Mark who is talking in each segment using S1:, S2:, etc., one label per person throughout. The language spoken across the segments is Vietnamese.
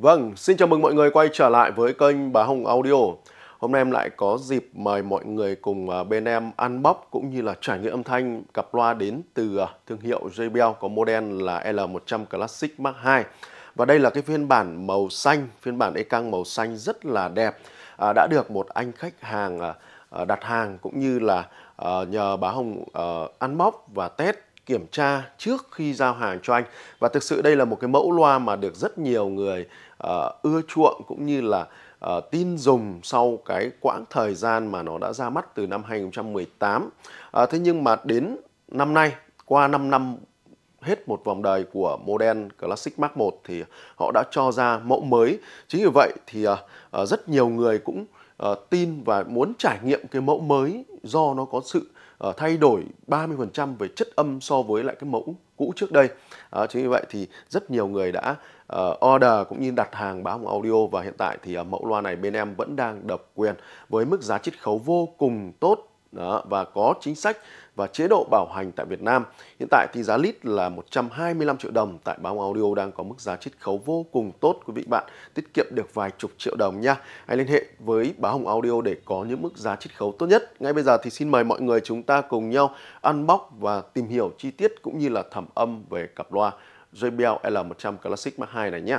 S1: Vâng, xin chào mừng mọi người quay trở lại với kênh Bá Hồng Audio. Hôm nay em lại có dịp mời mọi người cùng bên em unbox cũng như là trải nghiệm âm thanh cặp loa đến từ thương hiệu JBL có model là L100 Classic Mark II. Và đây là cái phiên bản màu xanh, phiên bản e-cang màu xanh rất là đẹp. Đã được một anh khách hàng đặt hàng cũng như là nhờ Bá Hồng unbox và test kiểm tra trước khi giao hàng cho anh. Và thực sự đây là một cái mẫu loa mà được rất nhiều người ưa chuộng cũng như là tin dùng sau cái quãng thời gian mà nó đã ra mắt từ năm 2018. Thế nhưng mà đến năm nay, qua 5 năm hết một vòng đời của model Classic Mark 1 thì họ đã cho ra mẫu mới. Chính vì vậy thì rất nhiều người cũng tin và muốn trải nghiệm cái mẫu mới do nó có sự thay đổi 30% về chất âm so với lại cái mẫu cũ trước đây. Chính vì vậy thì rất nhiều người đã order cũng như đặt hàng Bá Hồng Audio, và hiện tại thì mẫu loa này bên em vẫn đang độc quyền với mức giá chiết khấu vô cùng tốt. Đó, và có chính sách và chế độ bảo hành tại Việt Nam. Hiện tại thì giá list là 125 triệu đồng, tại Bá Hồng Audio đang có mức giá chiết khấu vô cùng tốt, quý vị bạn tiết kiệm được vài chục triệu đồng nha. Hãy liên hệ với Bá Hồng Audio để có những mức giá chiết khấu tốt nhất. Ngay bây giờ thì xin mời mọi người chúng ta cùng nhau unbox và tìm hiểu chi tiết cũng như là thẩm âm về cặp loa JBL L100 Classic Mark II này nhé.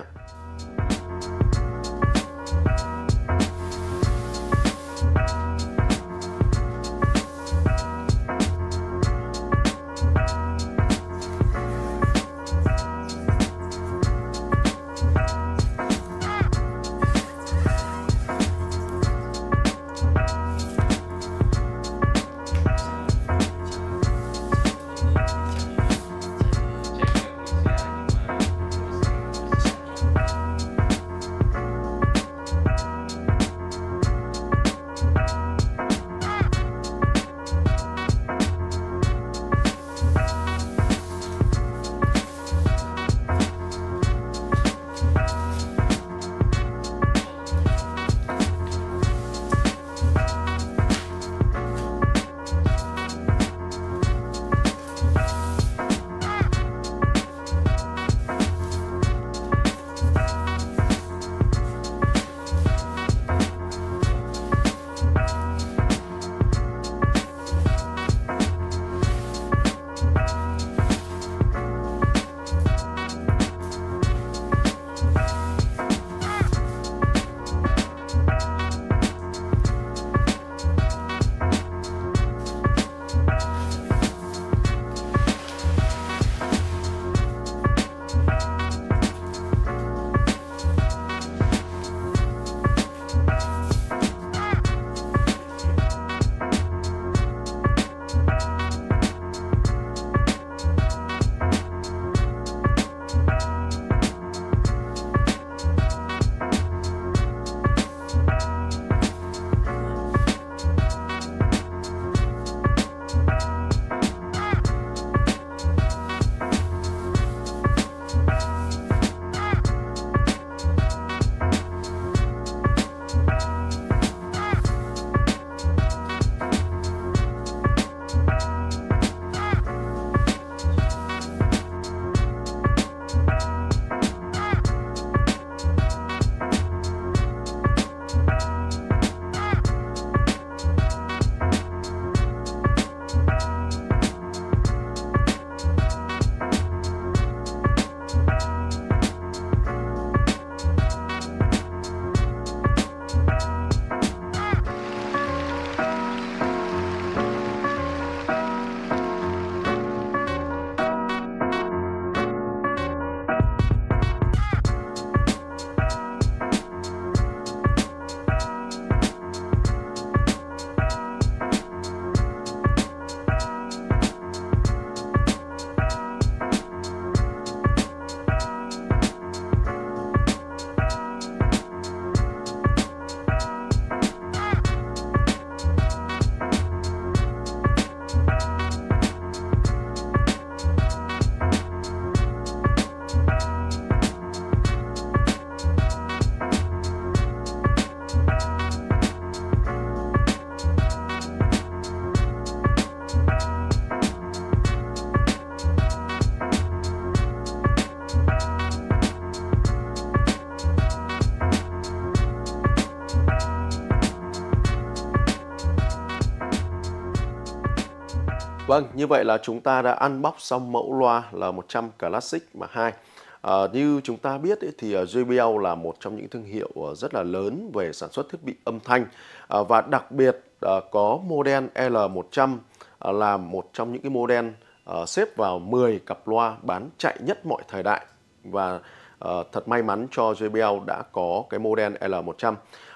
S1: Vâng, như vậy là chúng ta đã unbox xong mẫu loa L100 Classic Mark II. Như chúng ta biết ấy, thì JBL là một trong những thương hiệu rất là lớn về sản xuất thiết bị âm thanh, và đặc biệt có model L100 là một trong những cái model xếp vào 10 cặp loa bán chạy nhất mọi thời đại, và thật may mắn cho JBL đã có cái model L100.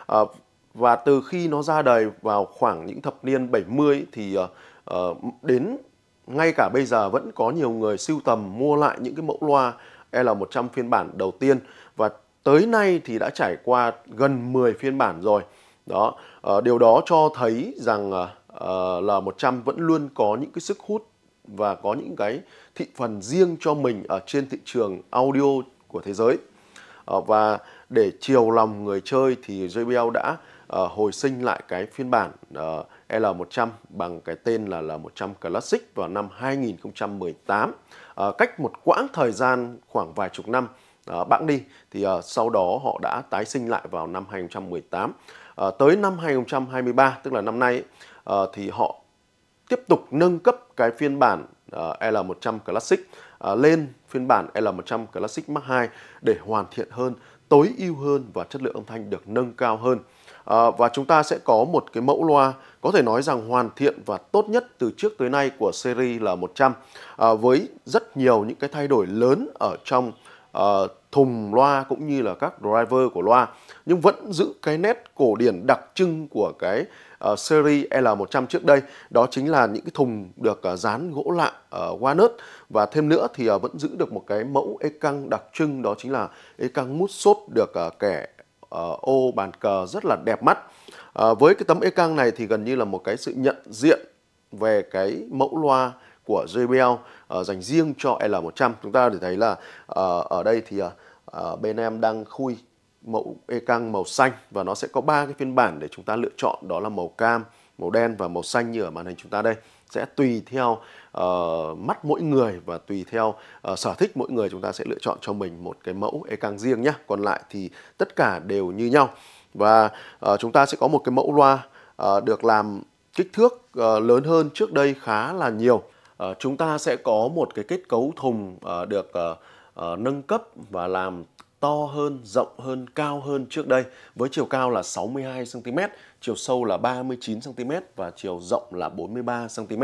S1: Và từ khi nó ra đời vào khoảng những thập niên 70 thì đến ngay cả bây giờ vẫn có nhiều người sưu tầm mua lại những cái mẫu loa L100 phiên bản đầu tiên, và tới nay thì đã trải qua gần 10 phiên bản rồi. Đó, điều đó cho thấy rằng L100 vẫn luôn có những cái sức hút và có những cái thị phần riêng cho mình ở trên thị trường audio của thế giới. Và để chiều lòng người chơi thì JBL đã hồi sinh lại cái phiên bản L100 bằng cái tên là L100 Classic vào năm 2018. Cách một quãng thời gian khoảng vài chục năm bẵng đi thì sau đó họ đã tái sinh lại vào năm 2018. Tới năm 2023, tức là năm nay thì họ tiếp tục nâng cấp cái phiên bản L100 Classic lên phiên bản L100 Classic Mark II để hoàn thiện hơn, tối ưu hơn và chất lượng âm thanh được nâng cao hơn. Và chúng ta sẽ có một cái mẫu loa có thể nói rằng hoàn thiện và tốt nhất từ trước tới nay của series L100, với rất nhiều những cái thay đổi lớn ở trong thùng loa cũng như là các driver của loa, nhưng vẫn giữ cái nét cổ điển đặc trưng của cái series L100 trước đây. Đó chính là những cái thùng được dán gỗ lạ walnut, và thêm nữa thì vẫn giữ được một cái mẫu ê căng đặc trưng, đó chính là ê căng mút xốp được kẻ ô bàn cờ rất là đẹp mắt. Với cái tấm ê căng này thì gần như là một cái sự nhận diện về cái mẫu loa của JBL dành riêng cho L100. Chúng ta để thấy là ở đây thì bên em đang khui mẫu ê căng màu xanh, và nó sẽ có 3 cái phiên bản để chúng ta lựa chọn, đó là màu cam, màu đen và màu xanh như ở màn hình chúng ta đây. Sẽ tùy theo mắt mỗi người và tùy theo sở thích mỗi người, chúng ta sẽ lựa chọn cho mình một cái mẫu ê căng riêng nhé. Còn lại thì tất cả đều như nhau. Và chúng ta sẽ có một cái mẫu loa được làm kích thước lớn hơn trước đây khá là nhiều. Chúng ta sẽ có một cái kết cấu thùng được nâng cấp và làm to hơn, rộng hơn, cao hơn trước đây, với chiều cao là 62 cm, chiều sâu là 39 cm và chiều rộng là 43 cm.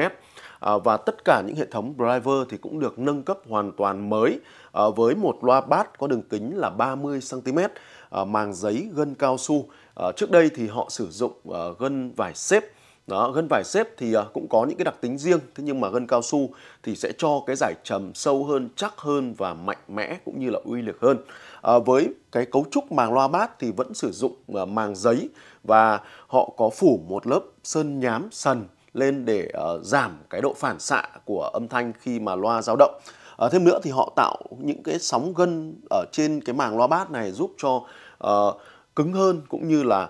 S1: Và tất cả những hệ thống driver thì cũng được nâng cấp hoàn toàn mới, với một loa bass có đường kính là 30 cm, màng giấy gân cao su. Trước đây thì họ sử dụng gân vải xếp. Đó, gân vải xếp thì cũng có những cái đặc tính riêng, thế nhưng mà gân cao su thì sẽ cho cái giải trầm sâu hơn, chắc hơn và mạnh mẽ cũng như là uy lực hơn. Với cái cấu trúc màng loa bass thì vẫn sử dụng màng giấy, và họ có phủ một lớp sơn nhám sần lên để giảm cái độ phản xạ của âm thanh khi mà loa dao động. Thêm nữa thì họ tạo những cái sóng gân ở trên cái màng loa bass này giúp cho cứng hơn, cũng như là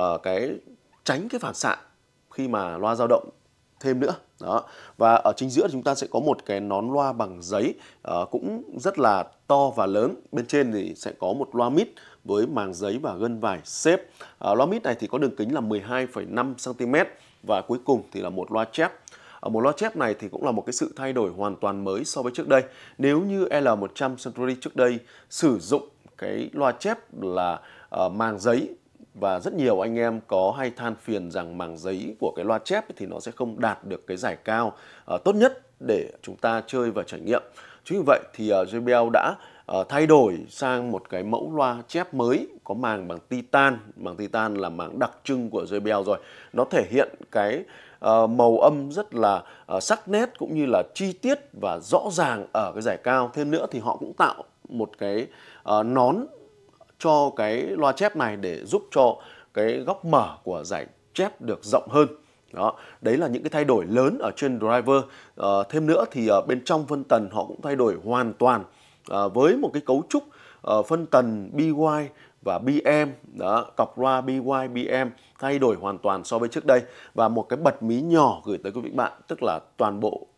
S1: tránh cái phản xạ khi mà loa dao động thêm nữa. Đó. Và ở chính giữa chúng ta sẽ có một cái nón loa bằng giấy cũng rất là to và lớn. Bên trên thì sẽ có một loa mid với màng giấy và gân vải xếp. Loa mid này thì có đường kính là 12,5 cm, và cuối cùng thì là một loa chép. Một loa chép này thì cũng là một cái sự thay đổi hoàn toàn mới so với trước đây. Nếu như L100 Century trước đây sử dụng cái loa chép là màng giấy, và rất nhiều anh em có hay than phiền rằng màng giấy của cái loa chép thì nó sẽ không đạt được cái giải cao tốt nhất để chúng ta chơi và trải nghiệm. Chính vì vậy thì JBL đã thay đổi sang một cái mẫu loa chép mới có màng bằng titan. Màng titan là màng đặc trưng của JBL rồi. Nó thể hiện cái màu âm rất là sắc nét cũng như là chi tiết và rõ ràng ở cái giải cao. Thêm nữa thì họ cũng tạo một cái nón cho cái loa chép này để giúp cho cái góc mở của giải chép được rộng hơn. Đó, đấy là những cái thay đổi lớn ở trên driver. Thêm nữa thì bên trong phân tần họ cũng thay đổi hoàn toàn với một cái cấu trúc phân tần BY và BM. Đó, cọc loa BY, BM thay đổi hoàn toàn so với trước đây. Và một cái bật mí nhỏ gửi tới quý vị bạn, tức là toàn bộ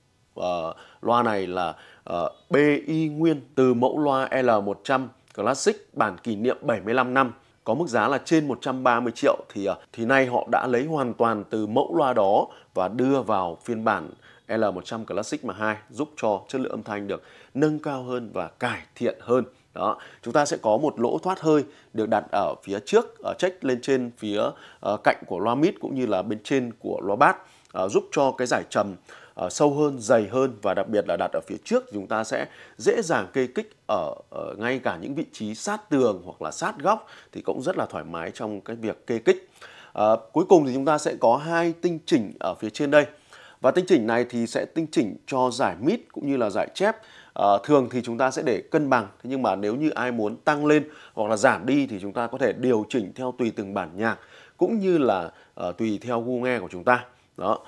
S1: loa này là BY nguyên từ mẫu loa L100 Classic bản kỷ niệm 75 năm có mức giá là trên 130 triệu, thì nay họ đã lấy hoàn toàn từ mẫu loa đó và đưa vào phiên bản L100 Classic Mark II giúp cho chất lượng âm thanh được nâng cao hơn và cải thiện hơn. Đó, chúng ta sẽ có một lỗ thoát hơi được đặt ở phía trước, ở check lên trên phía cạnh của loa mid cũng như là bên trên của loa bass, giúp cho cái giải trầm sâu hơn, dày hơn, và đặc biệt là đặt ở phía trước chúng ta sẽ dễ dàng kê kích ở ngay cả những vị trí sát tường hoặc là sát góc thì cũng rất là thoải mái trong cái việc kê kích. Cuối cùng thì chúng ta sẽ có 2 tinh chỉnh ở phía trên đây. Và tinh chỉnh này thì sẽ tinh chỉnh cho giải mid cũng như là giải chép. Thường thì chúng ta sẽ để cân bằng, thế nhưng mà nếu như ai muốn tăng lên hoặc là giảm đi thì chúng ta có thể điều chỉnh theo tùy từng bản nhạc cũng như là tùy theo gu nghe của chúng ta. Đó,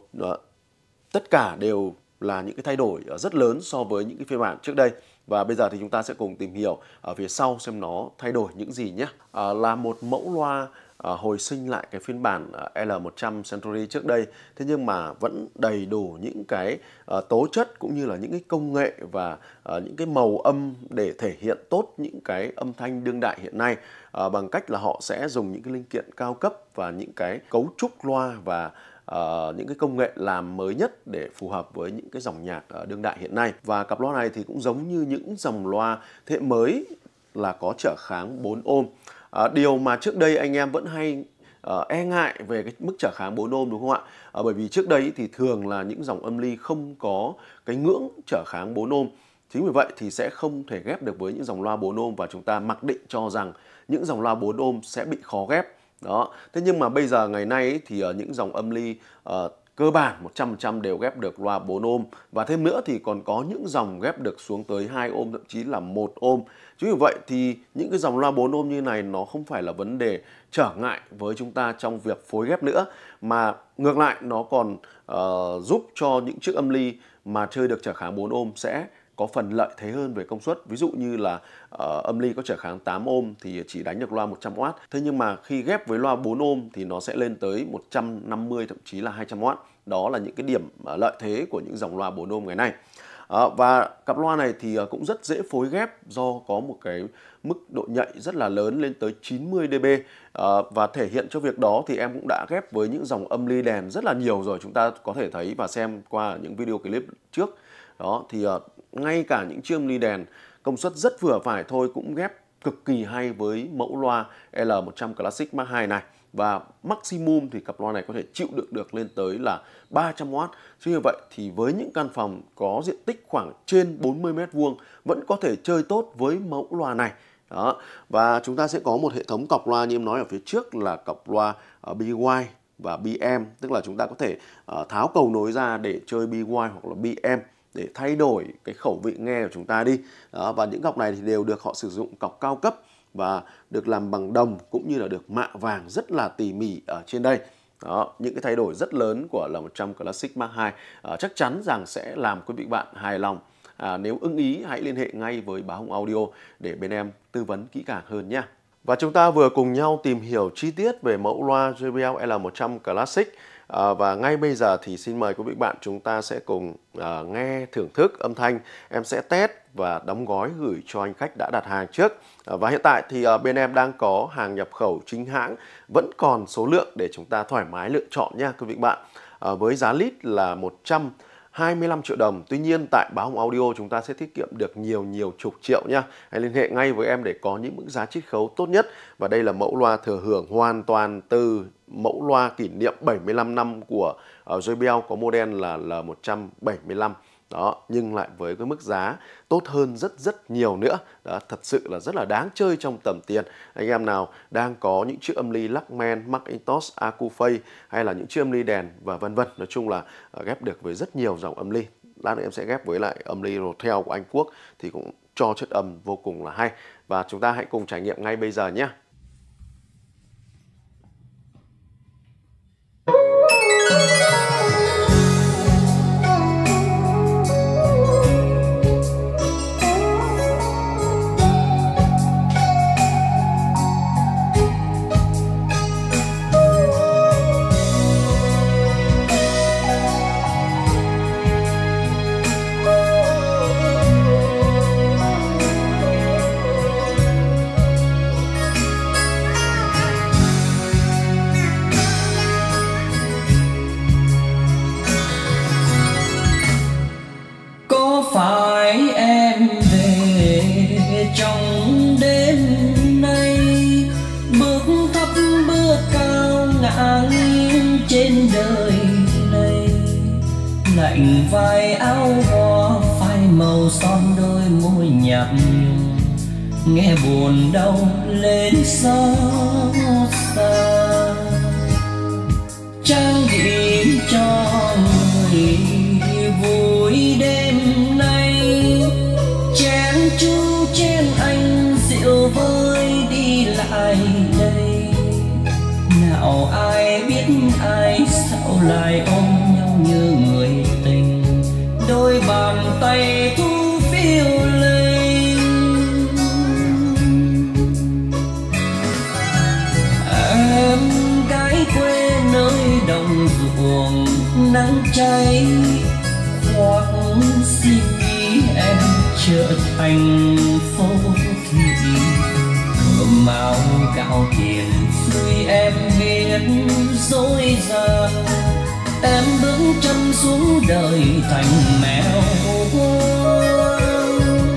S1: tất cả đều là những cái thay đổi rất lớn so với những cái phiên bản trước đây. Và bây giờ thì chúng ta sẽ cùng tìm hiểu ở phía sau xem nó thay đổi những gì nhé. Là một mẫu loa hồi sinh lại cái phiên bản L100 Century trước đây, thế nhưng mà vẫn đầy đủ những cái tố chất cũng như là những cái công nghệ và những cái màu âm để thể hiện tốt những cái âm thanh đương đại hiện nay, bằng cách là họ sẽ dùng những cái linh kiện cao cấp và những cái cấu trúc loa và những cái công nghệ làm mới nhất để phù hợp với những cái dòng nhạc đương đại hiện nay. Và cặp loa này thì cũng giống như những dòng loa thế hệ mới là có trở kháng 4 ohm. Điều mà trước đây anh em vẫn hay e ngại về cái mức trở kháng 4 ohm, đúng không ạ? Bởi vì trước đây thì thường là những dòng âm ly không có cái ngưỡng trở kháng 4 ohm. Chính vì vậy thì sẽ không thể ghép được với những dòng loa 4 ohm và chúng ta mặc định cho rằng những dòng loa 4 ohm sẽ bị khó ghép. Đó. Thế nhưng mà bây giờ ngày nay thì những dòng âm ly cơ bản 100% đều ghép được loa 4 ohm, và thêm nữa thì còn có những dòng ghép được xuống tới 2 ohm, thậm chí là 1 ohm. Chính vì vậy thì những cái dòng loa 4 ohm như này nó không phải là vấn đề trở ngại với chúng ta trong việc phối ghép nữa, mà ngược lại nó còn giúp cho những chiếc âm ly mà chơi được trở kháng 4 ohm sẽ có phần lợi thế hơn về công suất. Ví dụ như là âm ly có trở kháng 8 ohm thì chỉ đánh được loa 100W. Thế nhưng mà khi ghép với loa 4 ohm thì nó sẽ lên tới 150, thậm chí là 200W. Đó là những cái điểm lợi thế của những dòng loa 4 ohm ngày nay. Và cặp loa này thì cũng rất dễ phối ghép do có một cái mức độ nhạy rất là lớn lên tới 90 dB. Và thể hiện cho việc đó thì em cũng đã ghép với những dòng âm ly đèn rất là nhiều rồi. Chúng ta có thể thấy và xem qua những video clip trước. Đó thì ngay cả những chiếc âm ly đèn công suất rất vừa phải thôi cũng ghép cực kỳ hay với mẫu loa L100 Classic Mark II này. Và maximum thì cặp loa này có thể chịu đựng được lên tới là 300W. Chứ như vậy thì với những căn phòng có diện tích khoảng trên 40 m² vẫn có thể chơi tốt với mẫu loa này. Đó. Và chúng ta sẽ có một hệ thống cọc loa như em nói ở phía trước là cọc loa BY và BM, tức là chúng ta có thể tháo cầu nối ra để chơi BY hoặc là BM để thay đổi cái khẩu vị nghe của chúng ta đi. Đó, và những cọc này thì đều được họ sử dụng cọc cao cấp và được làm bằng đồng cũng như là được mạ vàng rất là tỉ mỉ ở trên đây. Đó, những cái thay đổi rất lớn của L100 Classic Mark II chắc chắn rằng sẽ làm quý vị bạn hài lòng. Nếu ưng ý hãy liên hệ ngay với Bá Hùng Audio để bên em tư vấn kỹ càng hơn nhé. Và chúng ta vừa cùng nhau tìm hiểu chi tiết về mẫu loa JBL L100 Classic. Và ngay bây giờ thì xin mời quý vị bạn chúng ta sẽ cùng nghe thưởng thức âm thanh. Em sẽ test và đóng gói gửi cho anh khách đã đặt hàng trước. Và hiện tại thì bên em đang có hàng nhập khẩu chính hãng, vẫn còn số lượng để chúng ta thoải mái lựa chọn nha quý vị bạn. Với giá lít là 125 triệu đồng. Tuy nhiên tại Bá Hùng Audio chúng ta sẽ tiết kiệm được nhiều chục triệu nha. Hãy liên hệ ngay với em để có những mức giá chiết khấu tốt nhất. Và đây là mẫu loa thừa hưởng hoàn toàn từ mẫu loa kỷ niệm 75 năm của JBL, có model là L175. Đó, nhưng lại với cái mức giá tốt hơn rất nhiều nữa. Đó, thật sự là rất là đáng chơi trong tầm tiền. Anh em nào đang có những chiếc âm ly Luckman, Macintosh, Acufay hay là những chiếc âm ly đèn và vân vân, nói chung là ghép được với rất nhiều dòng âm ly. Lát nữa em sẽ ghép với lại âm ly Rotel của Anh Quốc thì cũng cho chất âm vô cùng là hay. Và chúng ta hãy cùng trải nghiệm ngay bây giờ nhé.
S2: lạnh vai áo hoa phai màu son đôi môi nhạt nhòa, nghe buồn đau lên xót xa. Trang điểm cho người vui đêm nay, chén chú chén anh rượu vơi đi lại đây. Nào ai biết ai sao lại ôm nhau như người tình, đôi bàn tay thu phiêu lên. Em gái quê nơi đồng ruộng nắng cháy, hoặc xin ý em trở thành phố thị. Cơm áo gạo tiền xuôi em biết dối gian, em bước chân xuống đời thành mèo hoang.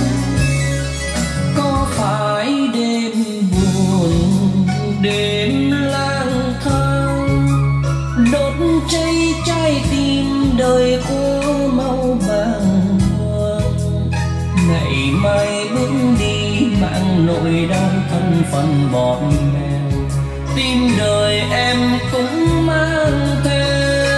S2: Có phải đêm buồn đêm lang thang, đốt cháy trái tim đời qua mau bàng hoàng. Ngày mai bước đi mang nỗi đau thân phận bọt mèo, tim đời em cũng mang theo.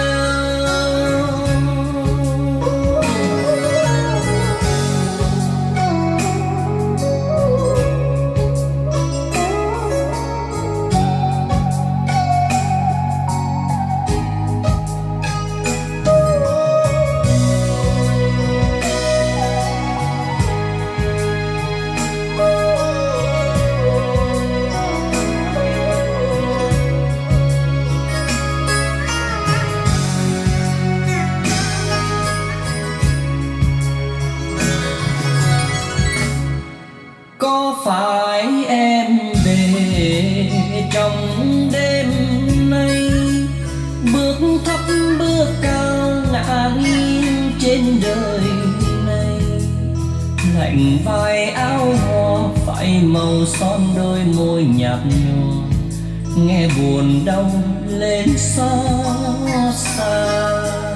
S2: Có phải em về trong đêm nay, bước thấp bước cao ngả nghiêng trên đời này. Lạnh vai áo hoa phải màu son đôi môi nhạt nhòa, nghe buồn đau lên xót xa.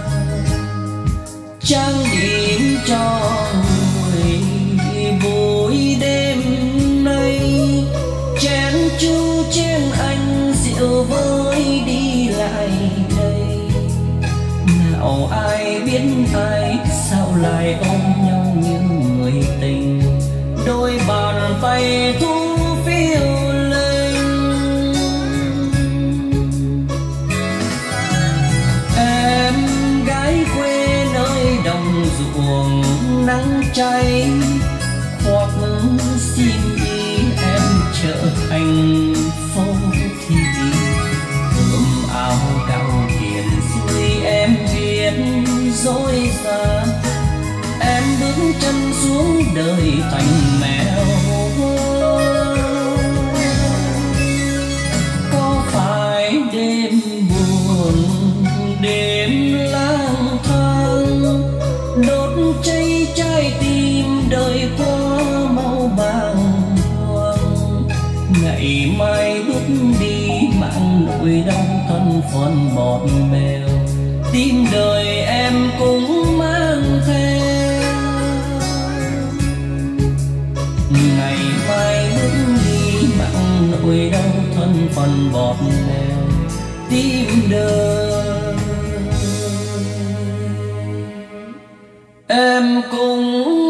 S2: Trang điểm cho người vui đêm nay, chén chú chén anh rượu vơi đi lại đây. Nào ai biết ai sao lại ôm nhau như người tình, đôi bàn tay thu phiêu lên. Em gái quê nơi đồng ruộng nắng cháy, hoặc xin ý em trở thành phố thị. Cơm áo gạo tiền xuôi em biết dối gian, em bước chân xuống đời thành mèo hoang. Có phải đêm buồn đêm lang thang, đốt cháy trái tim đời qua mau bàng hoàng. Ngày mai bước đi mang nỗi đau thân phận bọt bèo, tim đời em cũng mang theo. Ngày mai bước đi mang nỗi đau thân phận bọt bèo, tim đời em cũng